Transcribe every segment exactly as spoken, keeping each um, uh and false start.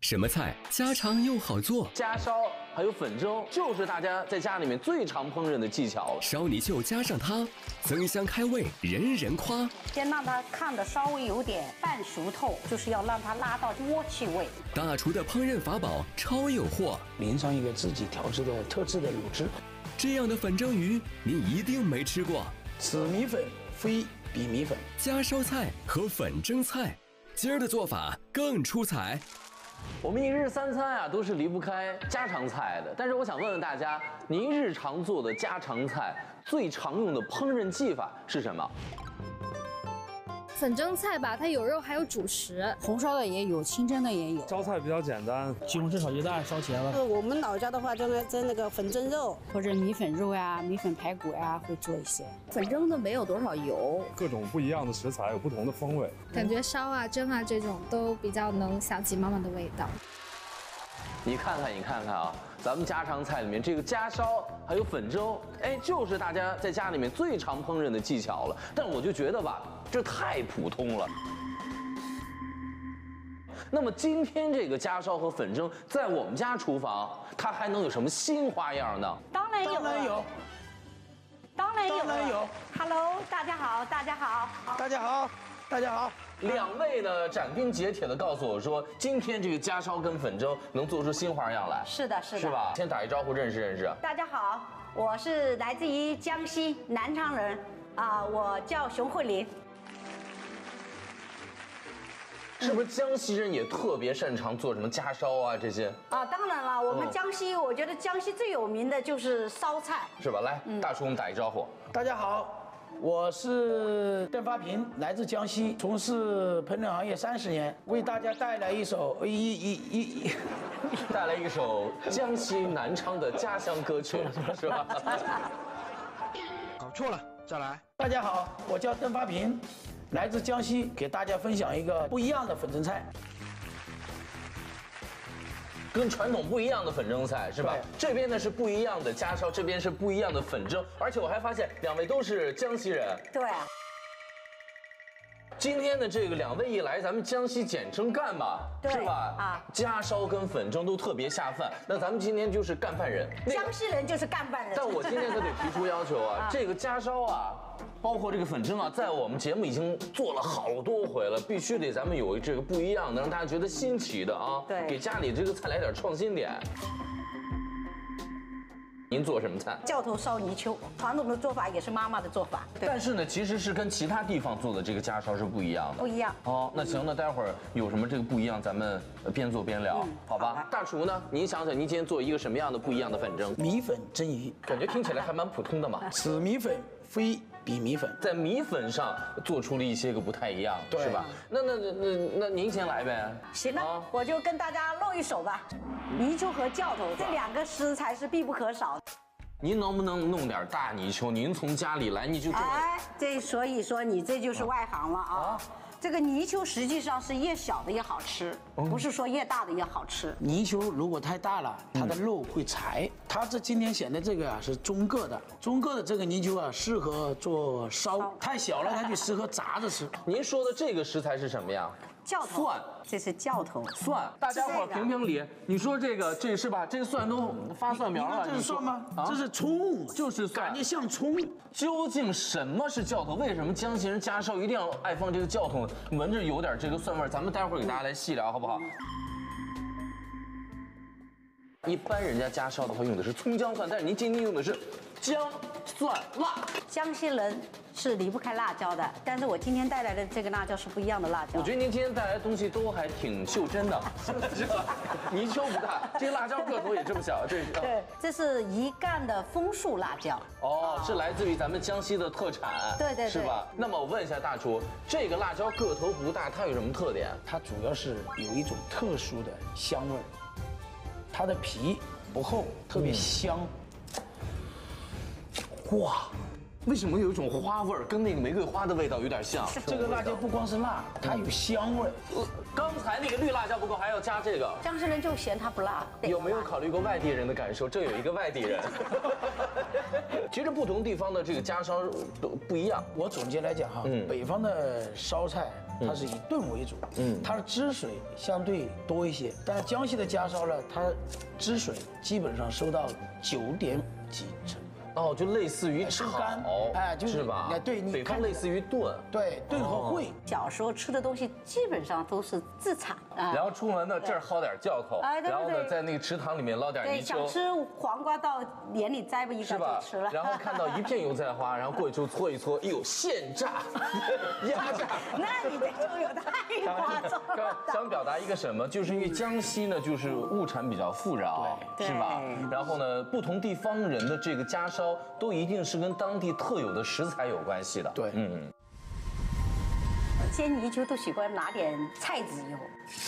什么菜家常又好做？ 家烧还有粉蒸，就是大家在家里面最常烹饪的技巧了。 烧泥鳅加上它，增香开胃，人人夸。 先让它看的稍微有点半熟透，就是要让它拉到锅气味。 大厨的烹饪法宝超有货， 淋上一个自己调制的特制的卤汁。 这样的粉蒸鱼你一定没吃过。 此米粉非彼米粉， 家烧菜和粉蒸菜，今儿的做法更出彩。 我们一日三餐啊，都是离不开家常菜的。但是我想问问大家，您日常做的家常菜最常用的烹饪技法是什么？ 粉蒸菜吧，它有肉还有主食， 红烧的也有，清蒸的也有。 烧菜比较简单， 西红柿炒鸡蛋、烧茄子。 我们老家的话，就蒸那个粉蒸肉， 或者米粉肉呀、米粉排骨呀，会做一些。 粉蒸的没有多少油， 各种不一样的食材有不同的风味。 感觉烧啊、蒸啊这种都比较能想起妈妈的味道。 你看看，你看看啊，咱们家常菜里面这个家烧还有粉蒸，哎，就是大家在家里面最常烹饪的技巧了。但我就觉得吧，这太普通了。那么今天这个家烧和粉蒸，在我们家厨房，它还能有什么新花样呢？ 当然有， 当然有， 当然有， 当然有。 Hello， 大家好，大家好， 大家好，大家好。 两位呢斩钉截铁地告诉我说，今天这个家烧跟粉蒸能做出新花样来。 是的，是的， 是吧？先打一招呼，认识认识。 大家好，我是来自于江西南昌人，啊、呃，我叫熊慧玲。 是不是江西人也特别擅长做什么家烧啊这些？ 啊，当然了，我们江西， 嗯、 我觉得江西最有名的就是烧菜， 是吧？来，嗯、大叔，我们打一招呼。 大家好。我是邓发平，来自江西，从事烹饪行业三十年，为大家带来一首一一一一， 带来一首江西南昌的家乡歌曲，是吧？ 搞错了，再来。大家好，我叫邓发平，来自江西，给大家分享一个不一样的粉蒸菜。 跟传统不一样的粉蒸菜是吧？这边呢是不一样的家烧，这边是不一样的粉蒸，而且我还发现两位都是江西人。 对。 今天的这个两位一来，咱们江西简称干吧，是吧？啊，家烧跟粉蒸都特别下饭。那咱们今天就是干饭人， 江西人就是干饭人。 但我今天可得提出要求啊，这个家烧啊，包括这个粉蒸啊，在我们节目已经做了好多回了，必须得咱们有这个不一样的，让大家觉得新奇的啊。 对， 给家里这个菜来点创新点。您做什么菜？ 教头烧泥鳅，传统的做法也是妈妈的做法。 但是呢，其实是跟其他地方做的这个家烧是不一样的。 不一样。 哦，那行，那待会儿有什么这个不一样，咱们边做边聊，嗯、好吧？好大厨呢？您想想，您今天做一个什么样的不一样的粉蒸？ 米粉蒸鱼， 感觉听起来还蛮普通的嘛。 此米粉非彼米粉， 在米粉上做出了一些个不太一样，是吧？那那那那那您先来呗。 行了，啊、我就跟大家露一手吧。泥鳅和教头这两个食材是必不可少的。 您能不能弄点大泥鳅？您从家里来，你就哎，这所以说你这就是外行了啊。啊这个泥鳅实际上是越小的越好吃，嗯、不是说越大的越好吃。 泥鳅如果太大了，它的肉会柴。嗯、它这今天选的这个啊是中个的，中个的这个泥鳅啊适合做烧，烧太小了它就适合炸着吃。 您说的这个食材是什么呀？ 教头蒜， 这是教头蒜。大家伙评评理，你说这个这是吧？这个蒜都发蒜苗了， 这是蒜吗？啊、这是葱， 就是感觉像葱。 究竟什么是教头？为什么江西人家烧一定要爱放这个教头？闻着有点这个蒜味儿，咱们待会儿给大家来细聊，好不好？一般人家家烧的话用的是葱姜蒜，但是您今天用的是姜蒜辣。 江西人是离不开辣椒的，但是我今天带来的这个辣椒是不一样的辣椒。 我觉得您今天带来的东西都还挺袖珍的，是吧？泥鳅不大，这辣椒个头也这么小，这是。 对，这是一干的枫树辣椒。 哦，是来自于咱们江西的特产。 对对对， 是吧？那么我问一下大厨，这个辣椒个头不大，它有什么特点？ 它主要是有一种特殊的香味儿，它的皮不厚，特别香。嗯、哇！ 为什么有一种花味儿，跟那个玫瑰花的味道有点像？ 这个辣椒不光是辣，它有香味儿。 呃，刚才那个绿辣椒不够，还要加这个。 江西人就嫌它不辣。 有没有考虑过外地人的感受？这有一个外地人。其实不同地方的这个家烧都不一样。 我总结来讲哈，嗯，北方的烧菜它是以炖为主，嗯，它的汁水相对多一些。但是江西的家烧呢，它汁水基本上收到九点几成。 哦，就类似于炒， 哎，就是吧？ 哎，对，你北方类似于炖， 对，炖和烩。 小时候吃的东西基本上都是自产啊。 然后出门呢，这儿薅点教头，然后呢，在那个池塘里面捞点泥鳅。 对，想吃黄瓜到眼里摘吧一个就吃了。 然后看到一片油菜花，然后过去就搓一搓，哎呦，现榨，压榨。 那你这就有太夸张了。 想表达一个什么？就是因为江西呢，就是物产比较富饶，是吧？然后呢，不同地方人的这个家烧。都一定是跟当地特有的食材有关系的。 对，嗯， 煎泥鳅都喜欢拿点菜籽油，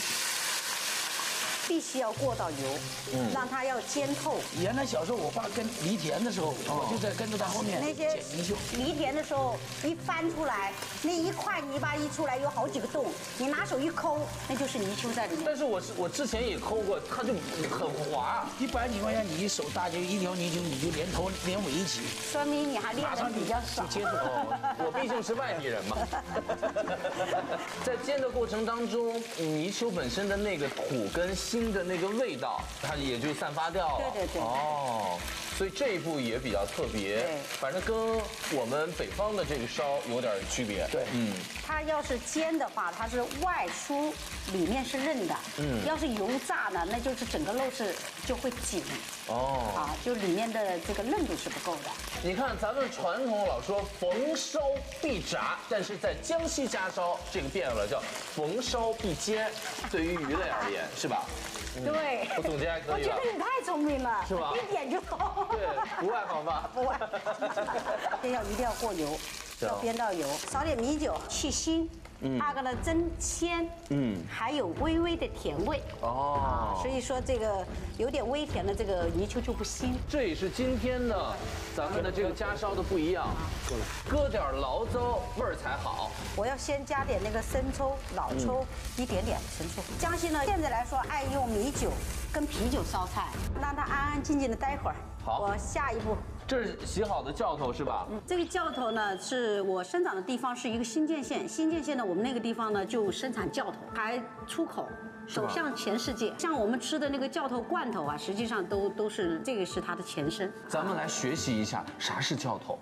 必须要过到油，嗯，让它要煎透。 原来小时候我爸跟犁田的时候，我就在跟着他后面那些捡泥鳅。 犁田的时候一翻出来，那一块泥巴一出来有好几个洞，你拿手一抠，那就是泥鳅在里面。 但是我是我之前也抠过，它就很滑。 一般情况下，你一手大就一条泥鳅，你就连头连尾一起， 说明你还练得比较少。 接触我毕竟是外地人嘛。在煎的过程当中，泥鳅本身的那个土跟腥的那个味道，它也就散发掉了。 对对对。 哦，所以这一步也比较特别。 对， 反正跟我们北方的这个烧有点区别。 对， 嗯。 它要是煎的话，它是外酥，里面是韧的。嗯。要是油炸呢，那就是整个肉是就会紧。哦。啊，就里面的这个韧度是不够的。 你看，咱们传统老说逢烧必炸，但是在江西家烧这个变了，叫逢烧必煎。对于鱼类而言，是吧？ 对， 我总结还可以。 我觉得你太聪明了， 是吧？ 一点就懂。 对，不外行吧？ 不外。这要一定要过油，要煸到油，少点米酒去腥。嗯。二个呢增鲜。嗯。还有微微的甜味。哦。所以说这个有点微甜的这个泥鳅就不腥。 这也是今天的咱们的这个家烧的不一样，搁点醪糟味儿才好。 我要先加点那个生抽、老抽，一点点生抽。江西呢现在来说爱用米酒跟啤酒烧菜，让它安安静静的待会儿。 好， 我下一步。 这是洗好的教头是吧？ 嗯，这个教头呢是我生长的地方是一个新建县，新建县呢我们那个地方呢就生产教头，还出口。走向全世界，像我们吃的那个教头罐头啊，实际上都都是这个是它的前身。 咱们来学习一下啥是教头。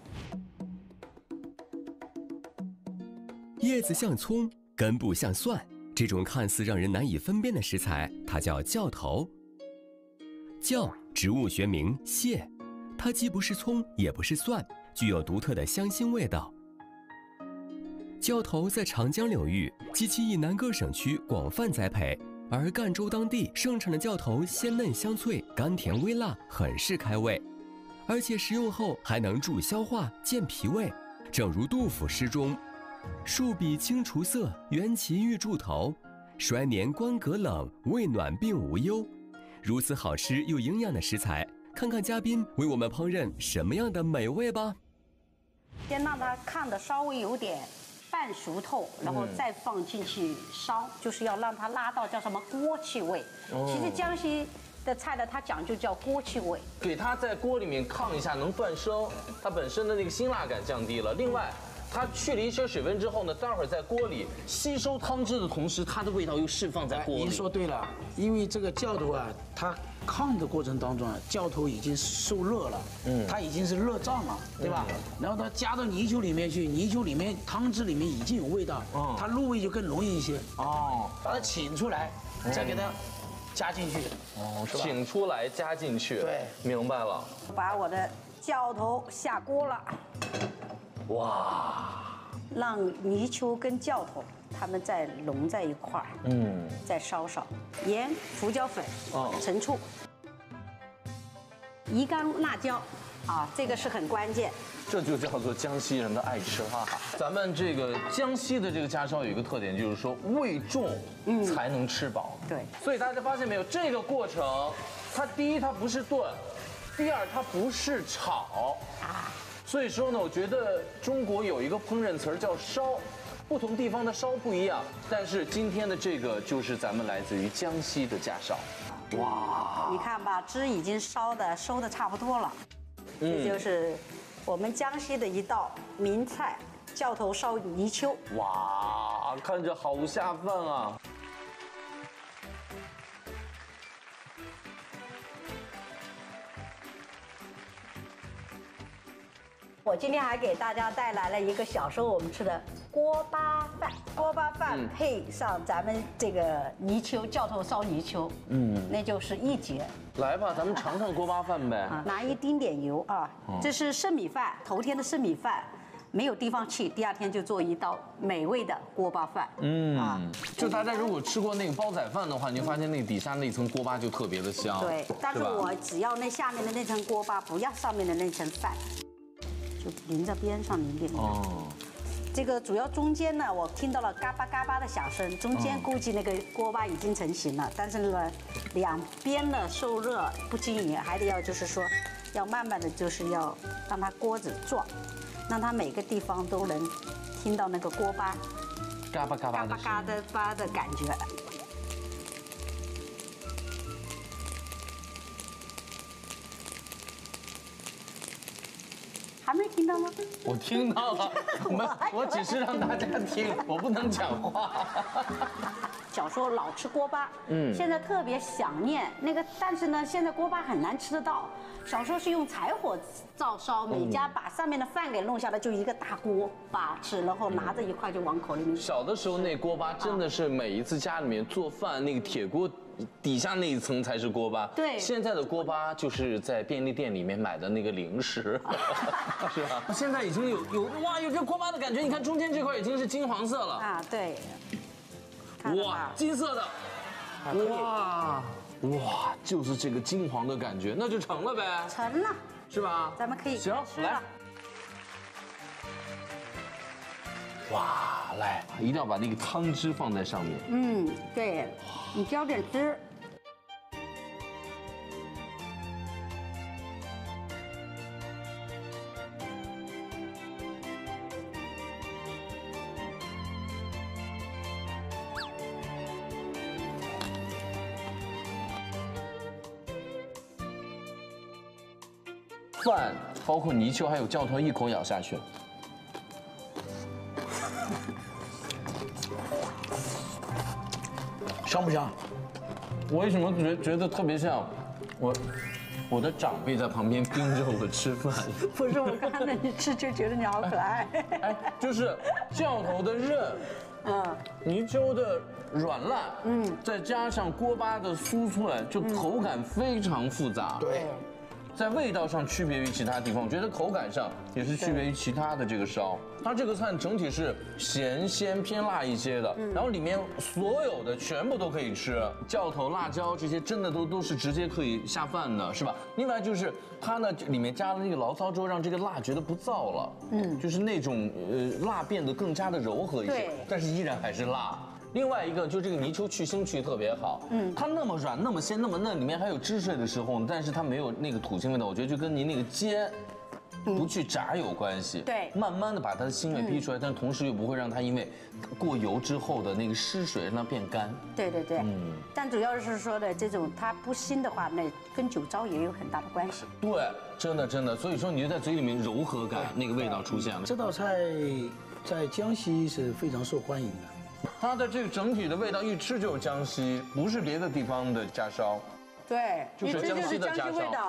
叶子像葱，根部像蒜，这种看似让人难以分辨的食材，它叫教头。教，植物学名蟹，它既不是葱，也不是蒜，具有独特的香辛味道。教头在长江流域及其以南各省区广泛栽培。而赣州当地盛产的教头鲜嫩香脆，甘甜微辣，很是开胃，而且食用后还能助消化、健脾胃。正如杜甫诗中：“树笔清除色，缘其欲筑头。衰年关阁冷，胃暖病无忧。”如此好吃又营养的食材，看看嘉宾为我们烹饪什么样的美味吧。 先让它看得稍微有点半熟透，然后再放进去烧，就是要让它拉到叫什么锅气味。其实江西的菜呢，它讲究叫锅气味， 给它在锅里面炕一下能断生，它本身的那个辛辣感降低了。另外，它去了一些水分之后呢，待会儿在锅里吸收汤汁的同时，它的味道又释放在锅里。 您说对了，因为这个教头啊，它炕的过程当中啊，教头已经受热了，嗯，它已经是热胀了，对吧？然后它加到泥鳅里面去，泥鳅里面汤汁里面已经有味道，它入味就更容易一些。哦，把它请出来，再给它加进去。 哦，请出来加进去。 对， 明白了。 把我的教头下锅了。 哇！ 让泥鳅跟教头它们再融在一块儿，嗯，再烧烧，盐、胡椒粉、哦、陈醋、宜缸辣椒，啊，这个是很关键。 这就叫做江西人的爱吃辣。咱们这个江西的这个家烧有一个特点，就是说味重才能吃饱。 对， 所以大家发现没有，这个过程，它第一它不是炖，第二它不是炒啊。所以说呢，我觉得中国有一个烹饪词儿叫烧，不同地方的烧不一样，但是今天的这个就是咱们来自于江西的家烧。 哇，你看吧，汁已经烧的收的差不多了，这就是我们江西的一道名菜教头烧泥鳅。 哇，看着好下饭啊！ 我今天还给大家带来了一个小时候我们吃的锅巴饭，锅巴饭配上咱们这个泥鳅，教头烧泥鳅，嗯，那就是一绝。 来吧，咱们尝尝锅巴饭呗。 啊，拿一丁点油啊，这是剩米饭，头天的剩米饭，没有地方去，第二天就做一道美味的锅巴饭。嗯啊，就大家如果吃过那个煲仔饭的话，你就发现那底下那层锅巴就特别的香。 对，但是我只要那下面的那层锅巴，不要上面的那层饭。就淋在边上淋淋。哦，这个主要中间呢，我听到了嘎巴嘎巴的响声，中间估计那个锅巴已经成型了，但是呢，两边呢受热不均匀，还得要就是说，要慢慢的就是要让它锅子转，让它每个地方都能听到那个锅巴嘎巴嘎巴嘎巴嘎的巴的感觉。还没听到吗？ 我听到了，我我只是让大家听，我不能讲话。 小时候老吃锅巴，嗯，现在特别想念那个，但是呢，现在锅巴很难吃得到。小时候是用柴火灶烧，每家把上面的饭给弄下来，就一个大锅把吃，然后拿着一块就往口里面。 小的时候那锅巴真的是每一次家里面做饭那个铁锅。底下那一层才是锅巴， 对。 现在的锅巴就是在便利店里面买的那个零食，是吧？现在已经有有哇，有这锅巴的感觉。你看中间这块已经是金黄色了啊，对。 哇，金色的，哇哇，就是这个金黄的感觉，那就成了呗。 成了， 是吧？ 咱们可以行来。哇，来，一定要把那个汤汁放在上面。 嗯，对，你浇点汁。 饭包括泥鳅还有教头一口咬下去。 香不香？ 我为什么觉觉得特别像我我的长辈在旁边盯着我吃饭？ 不是，我看着你吃就觉得你好可爱。 哎，就是教头的韧，嗯，泥鳅的软烂，嗯，再加上锅巴的酥脆，就口感非常复杂。 对。 在味道上区别于其他地方，我觉得口感上也是区别于其他的这个烧。它这个菜整体是咸鲜偏辣一些的，然后里面所有的全部都可以吃，教头、辣椒这些真的都都是直接可以下饭的，是吧？另外就是它呢里面加了那个醪糟粥，让这个辣觉得不燥了，嗯，就是那种呃辣变得更加的柔和一些，但是依然还是辣。另外一个就这个泥鳅去腥去特别好，嗯，它那么软、那么鲜、那么嫩，里面还有汁水的时候，但是它没有那个土腥味道，我觉得就跟您那个煎，不去炸有关系。 对， 慢慢的把它的腥味逼出来，但同时又不会让它因为过油之后的那个湿水让它变干。 对对对，嗯，但主要是说的这种它不腥的话，那跟酒糟也有很大的关系。 对，真的真的，所以说你就在嘴里面柔和感那个味道出现了。 这道菜在江西是非常受欢迎的。 它的这个整体的味道一吃就是江西，不是别的地方的家烧。 对， 就是江西的家烧。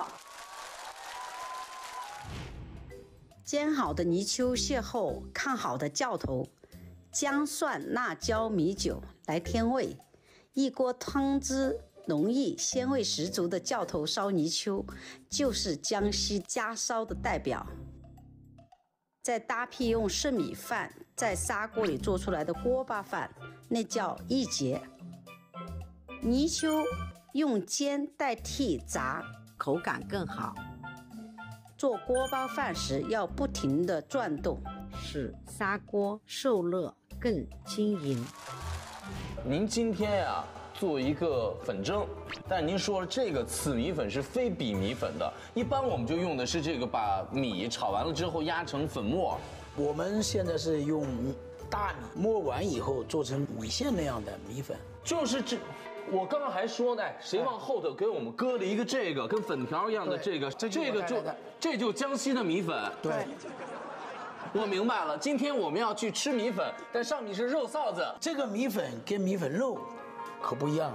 煎好的泥鳅蟹后，看好的教头，姜蒜、辣椒、米酒来添味，一锅汤汁浓郁、鲜味十足的教头烧泥鳅，就是江西家烧的代表。再搭配用剩米饭在砂锅里做出来的锅巴饭，那叫一绝。泥鳅用煎代替炸，口感更好。做锅巴饭时要不停地转动，使砂锅受热更均匀。 您今天呀、啊、做一个粉蒸，但您说了这个此米粉是非彼米粉的，一般我们就用的是这个把米炒完了之后压成粉末。 我们现在是用大米磨完以后做成米线那样的米粉， 就是这。我刚刚还说呢，谁往后头给我们搁了一个这个跟粉条一样的这个，这个就这就江西的米粉。 对， 我明白了，今天我们要去吃米粉，但上面是肉臊子。 这个米粉跟米粉肉可不一样。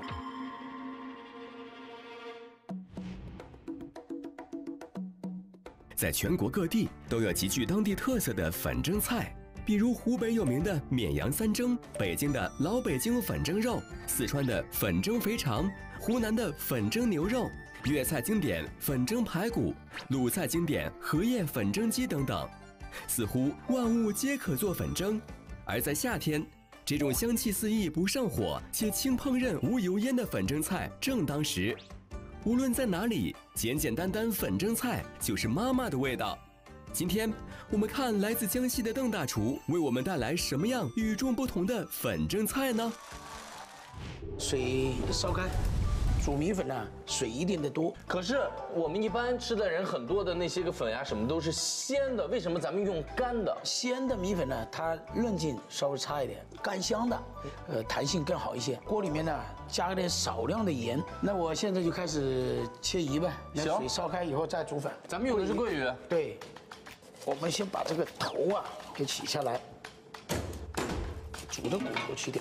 在全国各地都有极具当地特色的粉蒸菜，比如湖北有名的绵阳三蒸，北京的老北京粉蒸肉，四川的粉蒸肥肠，湖南的粉蒸牛肉，粤菜经典粉蒸排骨，鲁菜经典荷叶粉蒸鸡等等。似乎万物皆可做粉蒸，而在夏天，这种香气四溢、不上火且轻烹饪无油烟的粉蒸菜正当时。无论在哪里，简简单单粉蒸菜就是妈妈的味道。今天我们看来自江西的邓大厨为我们带来什么样与众不同的粉蒸菜呢？ 水烧开，煮米粉呢，水一定得多。 可是我们一般吃的人很多的那些个粉呀，什么都是鲜的，为什么咱们用干的？ 鲜的米粉呢，它韧劲稍微差一点，干香的，呃，弹性更好一些。锅里面呢加点少量的盐。那我现在就开始切鱼呗。 行。 水烧开以后再煮粉。 咱们用的是桂鱼。 对。我们先把这个头啊给取下来，煮的骨头去掉。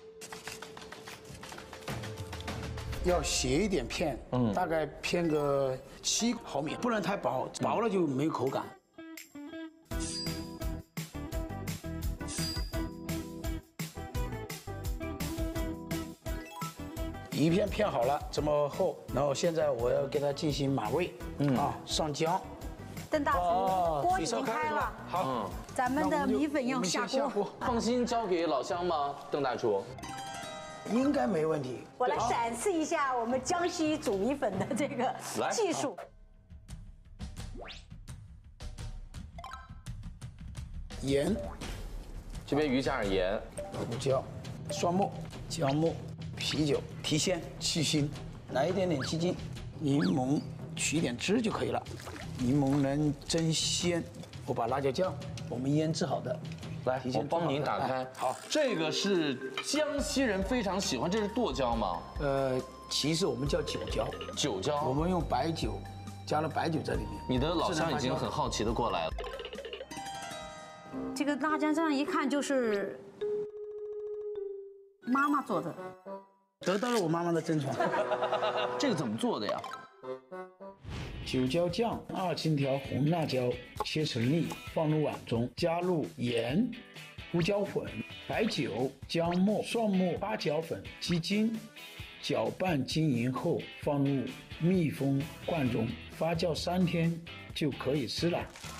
要斜一点片，嗯，大概片个七毫米，不能太薄，薄了就没有口感。一片片好了，这么厚，然后现在我要给它进行码味，嗯啊，上姜。 邓大厨，锅已经开了， 好， 咱们的米粉要下锅。 放心交给老乡吗，邓大厨？ 应该没问题。 我来展示一下我们江西煮米粉的这个技术。 盐， 这边鱼加点盐， 胡椒、蒜末、姜末、啤酒提鲜去腥，来一点点鸡精，柠檬取点汁就可以了。柠檬能增鲜。我把辣椒酱我们腌制好的。 来，我帮您打开。好，这个是江西人非常喜欢，这是剁椒吗？ 呃，其实我们叫酒椒。 酒椒， 我们用白酒，加了白酒在里面。 你的老乡已经很好奇的过来了。 这个辣椒酱一看就是妈妈做的， 得到了我妈妈的真传。 这个怎么做的呀？ 酒椒酱，二荆条红辣椒切成粒，放入碗中，加入盐、胡椒粉、白酒、姜末、蒜末、八角粉、鸡精，搅拌均匀后放入密封罐中，发酵三天就可以吃了。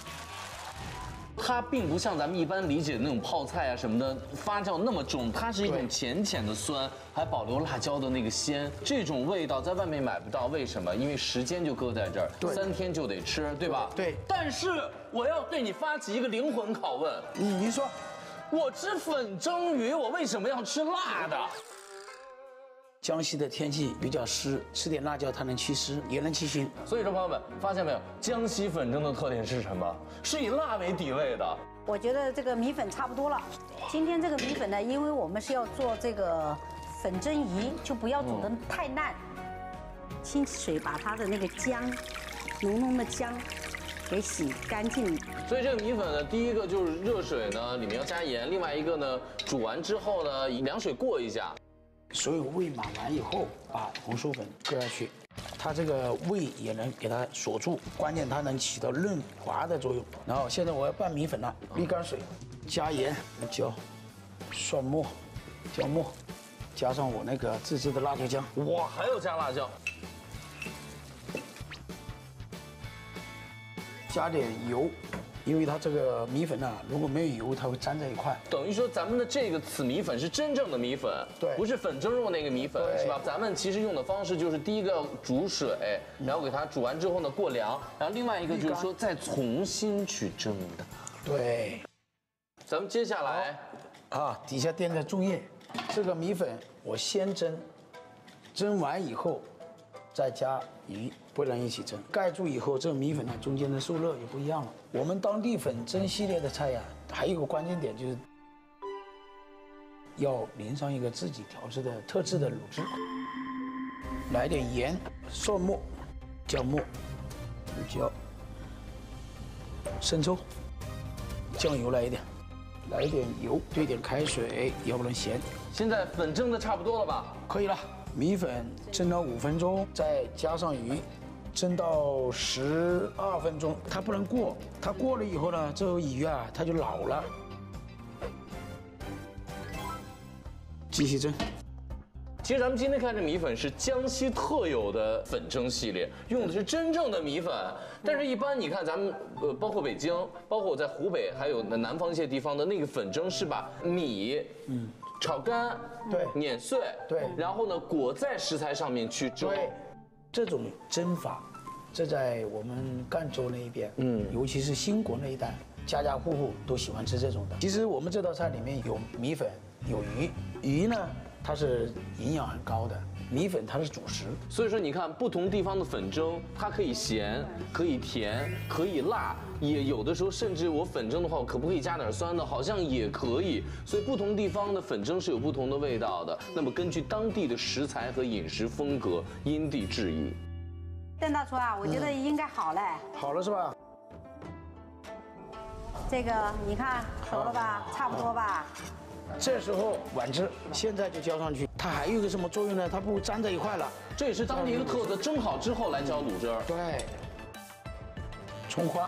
它并不像咱们一般理解的那种泡菜啊什么的发酵那么重，它是一种浅浅的酸，还保留辣椒的那个鲜。这种味道在外面买不到，为什么？因为时间就搁在这儿，三天就得吃，对吧？ 对。 但是我要对你发起一个灵魂拷问， 嗯，您说， 我吃粉蒸鱼，我为什么要吃辣的？ 江西的天气比较湿，吃点辣椒它能祛湿，也能去腥。 所以说，朋友们发现没有，江西粉蒸的特点是什么？是以辣为底味的。 我觉得这个米粉差不多了。今天这个米粉呢，因为我们是要做这个粉蒸鱼，就不要煮得太烂。清水把它的那个姜，浓浓的姜，给洗干净。 所以这个米粉呢，第一个就是热水呢，里面要加盐；另外一个呢，煮完之后呢，以凉水过一下。 所有味码完以后，把红薯粉搁下去，它这个味也能给它锁住，关键它能起到润滑的作用。然后现在我要拌米粉了，沥干水，加盐、胡椒、蒜末、姜末，加上我那个自制的辣椒酱。 哇，还要加辣椒， 加点油。因为它这个米粉呢，如果没有油，它会粘在一块。 等于说咱们的这个此米粉是真正的米粉， 对， 不是粉蒸肉那个米粉，是吧？咱们其实用的方式就是第一个煮水，然后给它煮完之后呢过凉，然后另外一个就是说再重新去蒸的。 对。 咱们接下来啊，底下垫着注液，这个米粉我先蒸，蒸完以后再加鱼。不能一起蒸，盖住以后，这个米粉呢中间的受热也不一样了。我们当地粉蒸系列的菜呀，还有一个关键点就是，要淋上一个自己调制的特制的卤汁，来点盐、蒜末、姜末、胡椒、生抽， 酱油来一点，来一点油，兑点开水，要不然咸。 现在粉蒸的差不多了吧？ 可以了，米粉蒸了五分钟，再加上鱼，蒸到十二分钟。它不能过，它过了以后呢，这个鱼啊它就老了。继续蒸。 其实咱们今天看这米粉是江西特有的粉蒸系列，用的是真正的米粉。但是，一般你看咱们呃，包括北京，包括我在湖北，还有南方一些地方的那个粉蒸是把米嗯炒干， 对， 碾碎， 对， 然后呢裹在食材上面去蒸。 对，这种蒸法，这在我们赣州那一边，嗯，尤其是兴国那一带，家家户户都喜欢吃这种的。其实我们这道菜里面有米粉，有鱼，鱼呢。它是营养很高的，米粉它是主食， 所以说你看不同地方的粉蒸，它可以咸，可以甜，可以辣，也有的时候甚至我粉蒸的话，我可不可以加点酸的？好像也可以。所以不同地方的粉蒸是有不同的味道的。那么根据当地的食材和饮食风格，因地制宜。 邓大厨啊，我觉得应该好嘞。 好了是吧？ 这个你看熟了吧？差不多吧？ 这时候碗汁现在就浇上去，它还有一个什么作用呢？它不粘在一块了。 这也是当地一个特色，蒸好之后来浇卤汁儿。 对，葱花。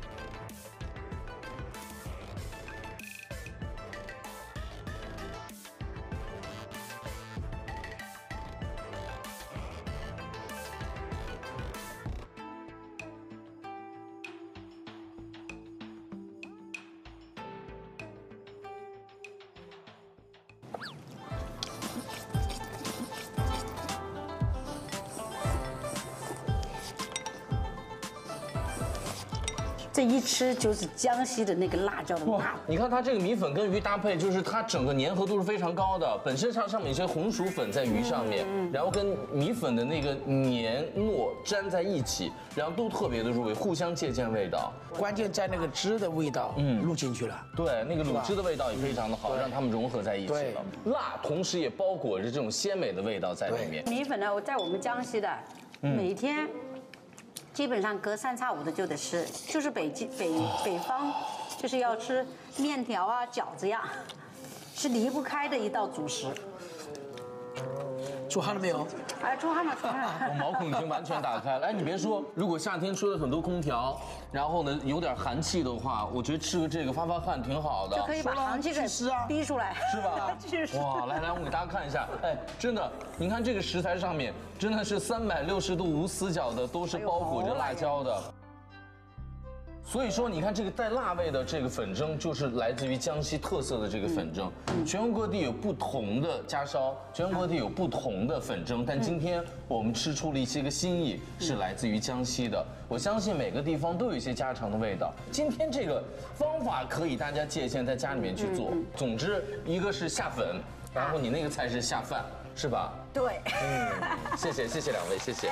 这一吃就是江西的那个辣椒的辣。 你看它这个米粉跟鱼搭配，就是它整个粘合度是非常高的。本身上上面有些红薯粉在鱼上面，然后跟米粉的那个黏糯粘在一起，然后都特别的入味，互相借鉴味道。 关键在那个汁的味道，嗯，入进去了。 对，那个卤汁的味道也非常的好，让它们融合在一起了。辣同时也包裹着这种鲜美的味道在里面。 米粉呢，我在我们江西的，每天。基本上隔三差五的就得吃，就是北京北北方，就是要吃面条啊、饺子呀，是离不开的一道主食。 出汗了没有？ 哎，出汗了，出汗了。 我毛孔已经完全打开了。哎，你别说，如果夏天吹了很多空调，然后呢有点寒气的话，我觉得吃个这个发发汗挺好的， 就可以把寒气给逼出来， 是吧？哇，来来，我给大家看一下，哎，真的，您看这个食材上面真的是三百六十度无死角的，都是包裹着辣椒的。所以说，你看这个带辣味的这个粉蒸，就是来自于江西特色的这个粉蒸。全国各地有不同的家烧，全国各地有不同的粉蒸，但今天我们吃出了一些个新意，是来自于江西的。我相信每个地方都有一些家常的味道。今天这个方法可以大家借鉴，在家里面去做。总之，一个是下粉，然后你那个才是下饭，是吧？ 对。 嗯，谢谢谢谢两位，谢谢。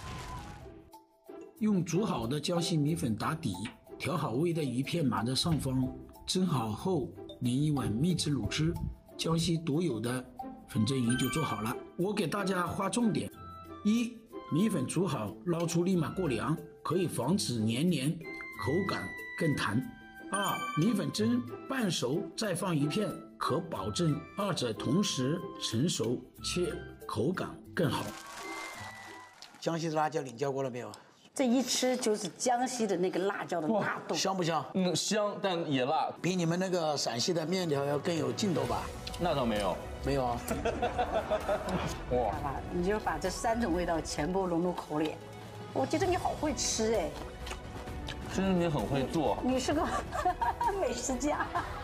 用煮好的江西米粉打底，调好味的鱼片码在上方，蒸好后淋一碗秘制卤汁，江西独有的粉蒸鱼就做好了。我给大家划重点：一、米粉煮好捞出立马过凉，可以防止黏黏，口感更弹；二、米粉蒸半熟再放鱼片，可保证二者同时成熟且口感更好。江西的辣椒你教过了没有？ 这一吃就是江西的那个辣椒的辣度， 香不香？ 嗯，香，但也辣， 比你们那个陕西的面条要更有劲头吧？ 那倒没有， 没有啊。 哇，你就把这三种味道全部融入口里，我觉得你好会吃哎， 真的你很会做， 你是个美食家。